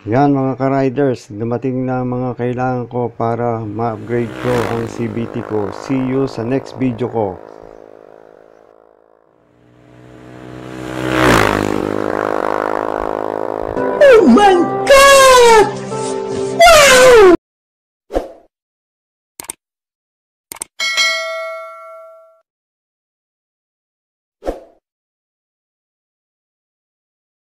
Yan mga ka-riders, dumating na mga kailangan ko para ma-upgrade ko ang CVT ko. See you sa next video ko.